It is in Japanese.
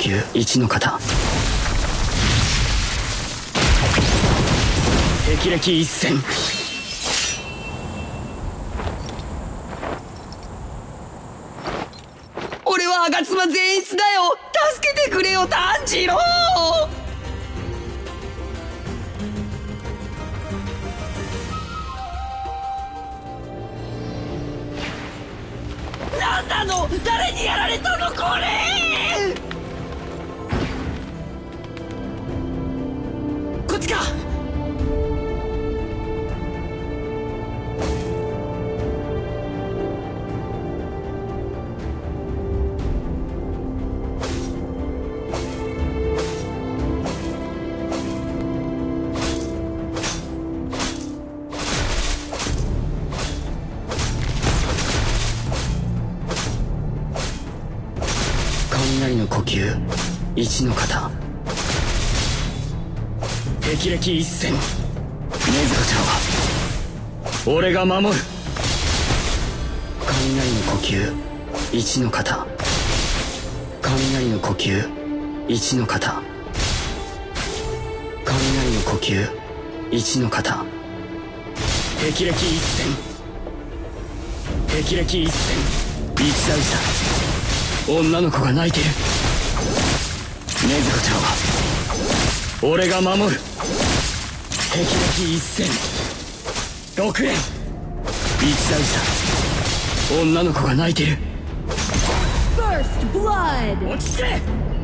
吸1の型。霹靂一閃。俺は吾妻善逸だよ。助けてくれよ炭治郎。なんなの、誰にやられたのこれ。こっちか。雷の呼吸1の型。霹靂一閃。禰豆子ちゃんは俺が守る。雷の呼吸1の型。雷の呼吸1の型。雷の呼吸1の型。霹靂一閃。霹靂一閃。一大差。女の子が泣いてる。禰豆子ちゃんは俺が守る。霹靂一閃。6連。一大差。女の子が泣いてる。落ち着け。